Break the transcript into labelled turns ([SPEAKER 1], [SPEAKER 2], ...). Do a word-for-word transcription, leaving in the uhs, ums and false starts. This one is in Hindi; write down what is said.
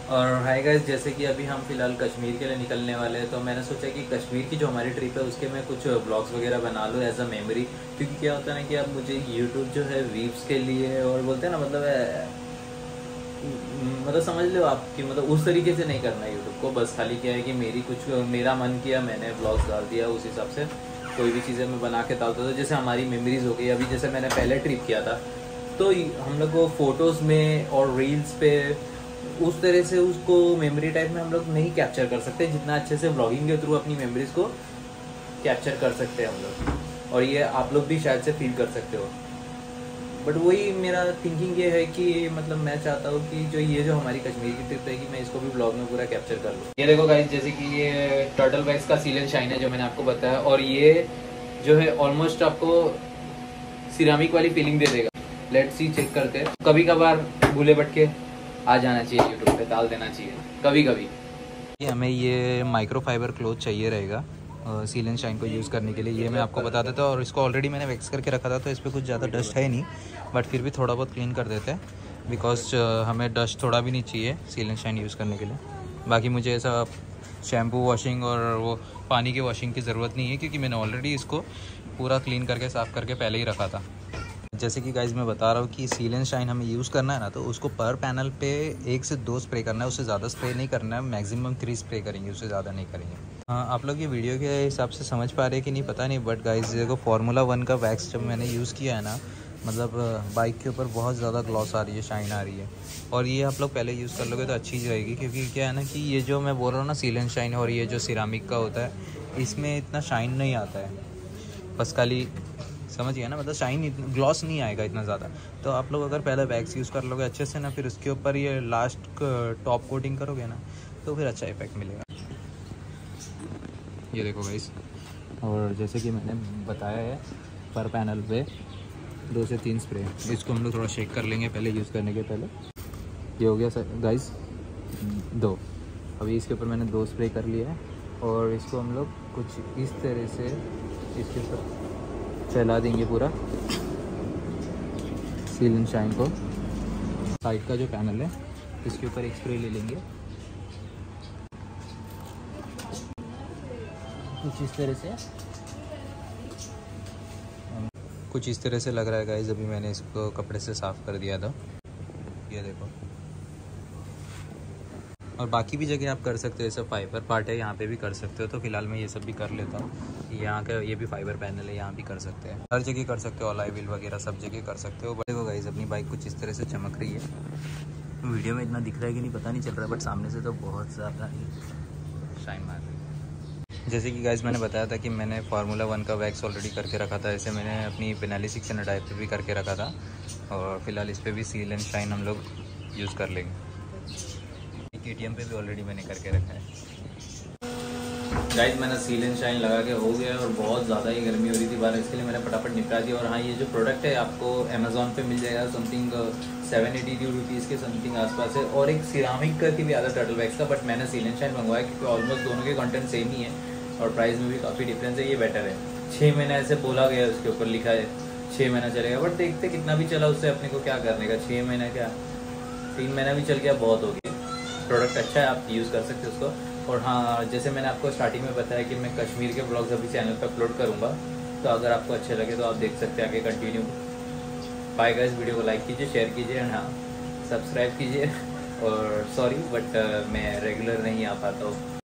[SPEAKER 1] और हाय गाइस, जैसे कि अभी हम फिलहाल कश्मीर के लिए निकलने वाले हैं, तो मैंने सोचा कि कश्मीर की जो हमारी ट्रिप है उसके मैं कुछ ब्लॉग्स वगैरह बना लूँ एज अ मेमोरी। क्योंकि क्या होता है ना कि अब मुझे यूट्यूब जो है व्यूज़ के लिए, और बोलते हैं ना मतलब है, मतलब समझ लो आप कि मतलब उस तरीके से नहीं करना है यूट्यूब को। बस खाली क्या है कि मेरी कुछ मेरा मन किया, मैंने ब्लॉग्स डाल दिया, उस हिसाब से कोई भी चीज़ें मैं बना के डालता था। जैसे हमारी मेमोरीज हो गई, अभी जैसे मैंने पहले ट्रिप किया था तो हम लोग को फ़ोटोज़ में और रील्स पे उस तरह से उसको मेमोरी टाइप में हम लोग नहीं कैप्चर कर सकते जितना अच्छे से व्लॉगिंग के थ्रू अपनी मेमोरीज को कैप्चर कर सकते हैं हम लोग। और ये आप लोग भी शायद से फील कर सकते हो। बट वही मेरा थिंकिंग ये है कि मतलब मैं चाहता हूँ कि जो ये जो हमारी कश्मीर की ट्रिप रहेगी, मैं इसको भी ब्लॉग में पूरा कैप्चर कर लूँ। ये देखो गाइस, जैसे कि ये टर्टल बैग्स का सील एंड शाइन है जो मैंने आपको बताया, और ये जो है ऑलमोस्ट आपको सिरामिक वाली फीलिंग दे देगा। लेट्स सी, चेक करते हैं। कभी कभार भूले भटके आ जाना चाहिए, यूट्यूब पे डाल देना चाहिए कभी कभी। हमें ये माइक्रो फाइबर क्लोथ चाहिए रहेगा सील एंड शाइन को यूज़ करने के लिए। ये मैं आपको बता देता हूँ, और इसको ऑलरेडी मैंने वैक्स करके रखा था तो इस पर कुछ ज़्यादा डस्ट है नहीं, बट फिर भी थोड़ा बहुत क्लीन कर देते हैं बिकॉज हमें डस्ट थोड़ा भी नहीं चाहिए सील एंड शाइन यूज़ करने के लिए। बाकी मुझे ऐसा शैम्पू वॉशिंग और वो पानी की वॉशिंग की ज़रूरत नहीं है, क्योंकि मैंने ऑलरेडी इसको पूरा क्लीन करके साफ़ करके पहले ही रखा था। जैसे कि गाइज मैं बता रहा हूँ कि सील एंड शाइन हमें यूज़ करना है ना, तो उसको पर पैनल पे एक से दो स्प्रे करना है, उससे ज़्यादा स्प्रे नहीं करना है। मैक्सिमम थ्री स्प्रे करेंगे, उससे ज़्यादा नहीं करेंगे। हाँ, आप लोग ये वीडियो के हिसाब से समझ पा रहे हैं कि नहीं पता नहीं, बट गाइज देखो फार्मूला वन का वैक्स जब मैंने यूज़ किया है ना, मतलब बाइक के ऊपर बहुत ज़्यादा ग्लॉस आ रही है, शाइन आ रही है। और ये आप लोग पहले यूज़ कर लोगे तो अच्छी रहेगी, क्योंकि क्या है ना कि ये जो मैं बोल रहा हूँ ना सील एंड शाइन, और ये जो सिरामिक का होता है इसमें इतना शाइन नहीं आता है। बस खाली समझिए ना, मतलब शाइन ग्लॉस नहीं आएगा इतना ज़्यादा। तो आप लोग अगर पहले वैक्स यूज़ कर लोगे अच्छे से ना, फिर उसके ऊपर ये लास्ट टॉप कोटिंग करोगे ना, तो फिर अच्छा इफेक्ट मिलेगा। ये देखो गाइस, और जैसे कि मैंने बताया है पर पैनल पे दो से तीन स्प्रे, इसको हम लोग थोड़ा शेक कर लेंगे पहले यूज़ करने के पहले। ये हो गया सर गाइस दो। अभी इसके ऊपर मैंने दो स्प्रे कर लिया है, और इसको हम लोग कुछ इस तरह से इसके ऊपर फैला देंगे पूरा सील एंड शाइन को। साइड का जो पैनल है इसके ऊपर एक स्प्रे ले लेंगे कुछ इस तरह से, कुछ इस तरह से लग रहा है गाइस। अभी मैंने इसको कपड़े से साफ़ कर दिया था, ये देखो। और बाकी भी जगह आप कर सकते हो, ये सब फाइबर पार्ट है, यहाँ पे भी कर सकते हो। तो फिलहाल मैं ये सब भी कर लेता हूँ। यहाँ का ये भी फाइबर पैनल है, यहाँ भी कर सकते हैं, हर जगह कर सकते हो, ऑलाई व्हील वगैरह सब जगह कर सकते हो। देखो गाइस, अपनी बाइक कुछ इस तरह से चमक रही है। वीडियो में इतना दिख रहा है कि नहीं पता नहीं चल रहा है, बट सामने से तो बहुत ज़्यादा ही शाइन मार रही है। जैसे कि गाइस मैंने बताया था कि मैंने फार्मूला वन का वैक्स ऑलरेडी करके रखा था, ऐसे मैंने अपनी बेनाली सिक्स हंड्रेड टाइप पर भी करके रखा था, और फिलहाल इस पर भी सील एंड शाइन हम लोग यूज़ कर लेंगे। के टी एम पे भी ऑलरेडी मैंने करके रखा है। गाइस, मैंने सील एंड शाइन लगा के हो गया, और बहुत ज़्यादा ही गर्मी हो रही थी बाहर, इसके लिए मैंने फटाफट निपटा दिया। और हाँ, ये जो प्रोडक्ट है आपको अमेज़ॉन पे मिल जाएगा something seven eighty two rupees के समथिंग आसपास है। और एक सिरामिक का की भी आता टर्टल बैग्स का, बट मैंने सील एंड शाइन मंगवाया क्योंकि ऑलमोस्ट दोनों के कंटेंट सेम ही है, और प्राइस में भी काफ़ी डिफरेंस है। ये बेटर है। छः महीने ऐसे बोला गया, उसके ऊपर लिखा है छः महीना चलेगा, बट देखते कितना भी चला उससे अपने को क्या करने का। छः महीना क्या, तीन महीना भी चल गया बहुत हो गया। प्रोडक्ट अच्छा है, आप यूज़ कर सकते हो उसको। और हाँ, जैसे मैंने आपको स्टार्टिंग में बताया कि मैं कश्मीर के ब्लॉग्स अभी चैनल पर अपलोड करूँगा, तो अगर आपको अच्छे लगे तो आप देख सकते हैं आगे कंटिन्यू। बाय गाइस, वीडियो को लाइक कीजिए, शेयर कीजिए, एंड हाँ सब्सक्राइब कीजिए। और सॉरी बट मैं रेगुलर नहीं आ पाता हूँ।